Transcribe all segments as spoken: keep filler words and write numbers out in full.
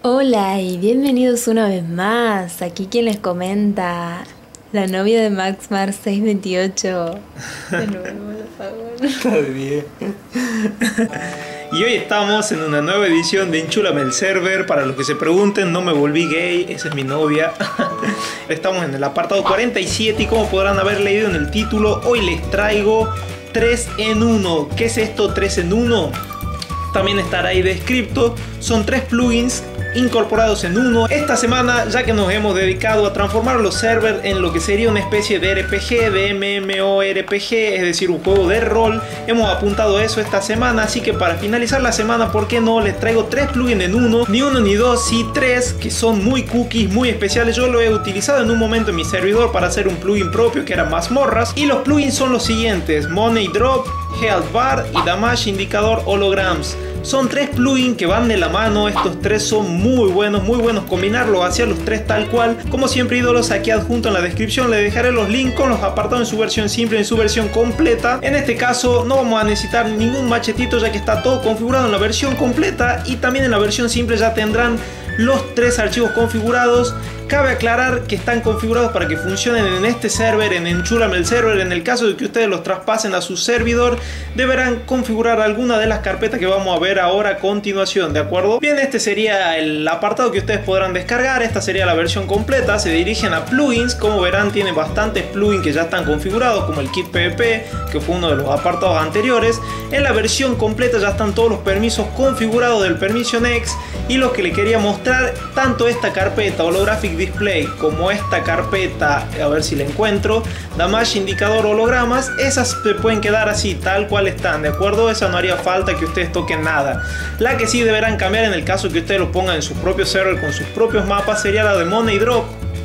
Hola y bienvenidos una vez más. Aquí quien les comenta, la novia de Maxmar seiscientos veintiocho. De nuevo, por favor. Está bien. Y hoy estamos en una nueva edición de Enchúlame el Server. Para los que se pregunten, no me volví gay, esa es mi novia. Estamos en el apartado cuarenta y siete y como podrán haber leído en el título, hoy les traigo tres en uno. ¿Qué es esto tres en uno? También estará ahí descrito. Son tres plugins incorporados en uno. Esta semana, ya que nos hemos dedicado a transformar los servers en lo que sería una especie de R P G, de MMORPG, es decir, un juego de rol, hemos apuntado eso esta semana. Así que para finalizar la semana, ¿por qué no? Les traigo tres plugins en uno, ni uno ni dos, sí tres, que son muy cookies, muy especiales. Yo lo he utilizado en un momento en mi servidor para hacer un plugin propio que era mazmorras. Y los plugins son los siguientes: Money Drop, Health Bar y Damage Indicador Holograms. Son tres plugins que van de la mano. Estos tres son muy buenos, muy buenos. Combinarlo hacia los tres tal cual. Como siempre, ídolos, aquí adjunto en la descripción les dejaré los links con los apartados en su versión simple y en su versión completa. En este caso no vamos a necesitar ningún machetito, ya que está todo configurado en la versión completa. Y también en la versión simple ya tendrán los tres archivos configurados. Cabe aclarar que están configurados para que funcionen en este server, en Enchúlame el Server. En el caso de que ustedes los traspasen a su servidor, deberán configurar alguna de las carpetas que vamos a ver ahora a continuación, ¿de acuerdo? Bien, este sería el apartado que ustedes podrán descargar. Esta sería la versión completa. Se dirigen a plugins. Como verán, tiene bastantes plugins que ya están configurados, como el Kit PvP, que fue uno de los apartados anteriores. En la versión completa ya están todos los permisos configurados del Permission X. Y los que le quería mostrar, tanto esta carpeta Holographic Display como esta carpeta, a ver si la encuentro, Damage Indicador Hologramas, esas se pueden quedar así, tal cual están, ¿de acuerdo? Esa no haría falta que ustedes toquen nada. La que sí deberán cambiar en el caso que ustedes lo pongan en su propio server con sus propios mapas sería la de Money Drop.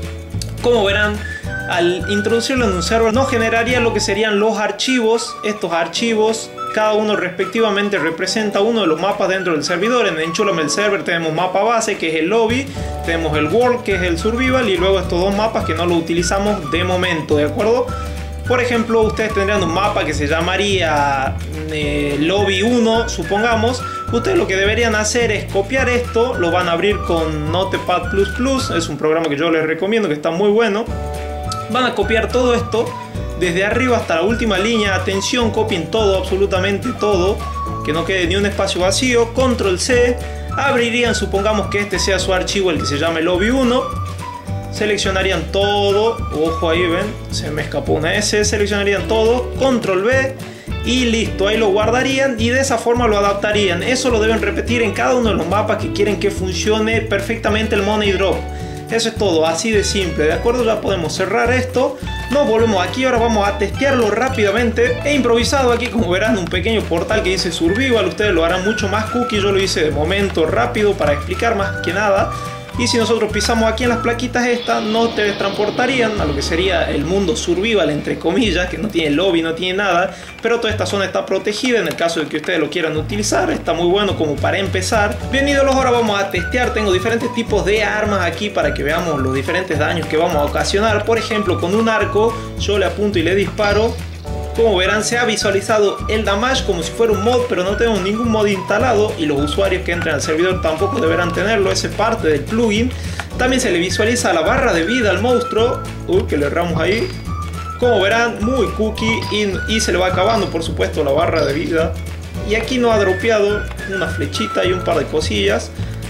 Como verán, al introducirlo en un server no generaría lo que serían los archivos. Estos archivos, cada uno respectivamente representa uno de los mapas dentro del servidor. En Enchúlame el Server tenemos mapa base, que es el lobby, tenemos el world, que es el survival, y luego estos dos mapas que no lo utilizamos de momento, ¿de acuerdo? Por ejemplo, ustedes tendrían un mapa que se llamaría eh, lobby uno, supongamos. Ustedes lo que deberían hacer es copiar esto, lo van a abrir con Notepad plus plus, es un programa que yo les recomiendo, que está muy bueno. Van a copiar todo esto desde arriba hasta la última línea. Atención, copien todo, absolutamente todo, que no quede ni un espacio vacío. Control C, abrirían, supongamos que este sea su archivo, el que se llame lobby uno. Seleccionarían todo, ojo ahí, ven, se me escapó una S. Seleccionarían todo, Control V y listo, ahí lo guardarían y de esa forma lo adaptarían. Eso lo deben repetir en cada uno de los mapas que quieren que funcione perfectamente el Money Drop. Eso es todo, así de simple, ¿de acuerdo? Ya podemos cerrar esto. Nos volvemos aquí, ahora vamos a testearlo rápidamente. He improvisado aquí, como verán, un pequeño portal que dice Survival. Ustedes lo harán mucho más cookie, yo lo hice de momento rápido para explicar más que nada. Y si nosotros pisamos aquí en las plaquitas estas, nos teletransportarían a lo que sería el mundo survival, entre comillas, que no tiene lobby, no tiene nada, pero toda esta zona está protegida en el caso de que ustedes lo quieran utilizar. Está muy bueno como para empezar. Bien, ídolos, ahora vamos a testear. Tengo diferentes tipos de armas aquí para que veamos los diferentes daños que vamos a ocasionar. Por ejemplo, con un arco yo le apunto y le disparo. Como verán, se ha visualizado el damage como si fuera un mod, pero no tenemos ningún mod instalado y los usuarios que entren al servidor tampoco deberán tenerlo. Esa es parte del plugin. También se le visualiza la barra de vida al monstruo. Uy, que le erramos ahí. Como verán, muy cookie y, y se le va acabando, por supuesto, la barra de vida. Y aquí nos ha dropeado una flechita y un par de cosillas.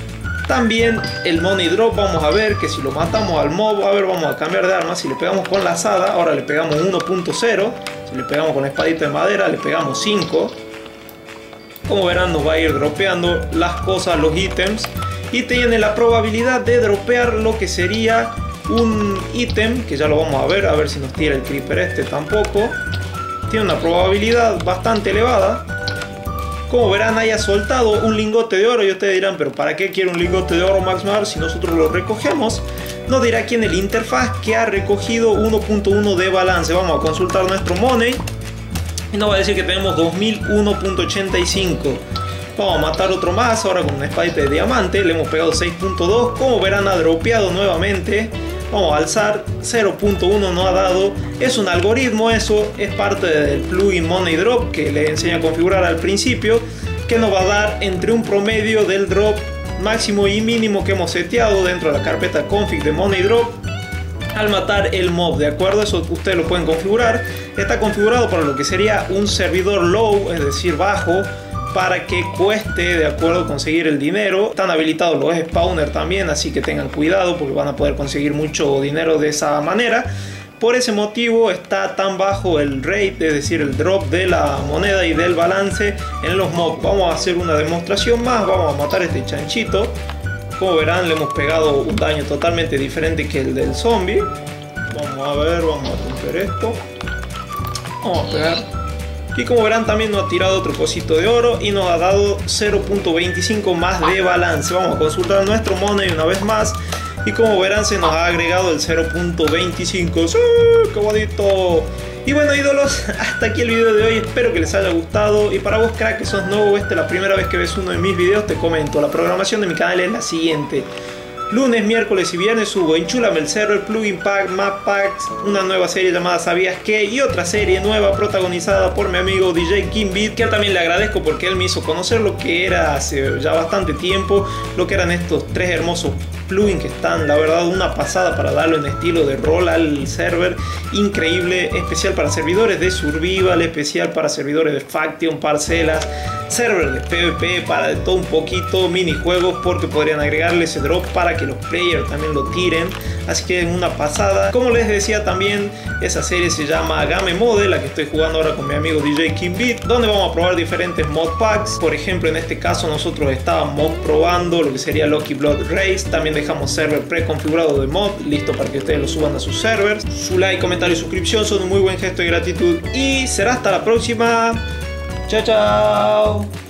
También el Money Drop, vamos a ver que si lo matamos al mob, a ver, vamos a cambiar de arma. Si le pegamos con la azada, ahora le pegamos uno punto cero. Si le pegamos con la espadita de madera, le pegamos cinco. Como verán, nos va a ir dropeando las cosas, los ítems. Y tiene la probabilidad de dropear lo que sería un ítem, que ya lo vamos a ver, a ver si nos tira el creeper este tampoco. Tiene una probabilidad bastante elevada. Como verán, haya soltado un lingote de oro y ustedes dirán, pero ¿para qué quiere un lingote de oro Maxmar si nosotros lo recogemos? Nos dirá aquí en el interfaz que ha recogido uno punto uno de balance. Vamos a consultar nuestro money y nos va a decir que tenemos dos mil uno punto ochenta y cinco. Vamos a matar otro más ahora con una espadita de diamante. Le hemos pegado seis punto dos. Como verán, ha dropeado nuevamente. Vamos a alzar, cero punto uno no ha dado. Es un algoritmo, eso es parte del plugin Money Drop que le enseña a configurar al principio, que nos va a dar entre un promedio del drop máximo y mínimo que hemos seteado dentro de la carpeta config de Money Drop al matar el mob, ¿de acuerdo? Eso ustedes lo pueden configurar. Está configurado para lo que sería un servidor low, es decir, bajo, para que cueste, de acuerdo, conseguir el dinero. Están habilitados los spawners también, así que tengan cuidado porque van a poder conseguir mucho dinero de esa manera. Por ese motivo está tan bajo el rate, es decir, el drop de la moneda y del balance en los mobs. Vamos a hacer una demostración más, vamos a matar a este chanchito. Como verán, le hemos pegado un daño totalmente diferente que el del zombie. Vamos a ver, vamos a romper esto. Vamos a pegar. Y como verán, también nos ha tirado otro cosito de oro y nos ha dado cero punto veinticinco más de balance. Vamos a consultar nuestro money una vez más. Y como verán, se nos ha agregado el cero punto veinticinco. ¡Sí! ¡Qué bonito! Y bueno, ídolos, hasta aquí el video de hoy. Espero que les haya gustado. Y para vos, crack, que sos nuevo, esta es la primera vez que ves uno de mis videos, te comento. La programación de mi canal es la siguiente. Lunes, miércoles y viernes subo Enchúlame el Server, Plugin Pack, Map Packs, una nueva serie llamada ¿Sabías qué? Y otra serie nueva protagonizada por mi amigo D J Kimbeat, que también le agradezco porque él me hizo conocer lo que era hace ya bastante tiempo, lo que eran estos tres hermosos plugins que están, la verdad, una pasada para darle un estilo de rol al server increíble, especial para servidores de survival, especial para servidores de faction, parcelas, server de PvP, para de todo un poquito, minijuegos, porque podrían agregarle ese drop para que los players también lo tiren, así que es una pasada. Como les decía, también esa serie se llama Game Mode, la que estoy jugando ahora con mi amigo D J Kimbeat, donde vamos a probar diferentes mod packs. Por ejemplo, en este caso nosotros estábamos probando lo que sería Lucky Blood Race. También dejamos server preconfigurado de mod listo para que ustedes lo suban a sus servers. Su like, comentario y suscripción son un muy buen gesto de gratitud, y será hasta la próxima. Chao, chao.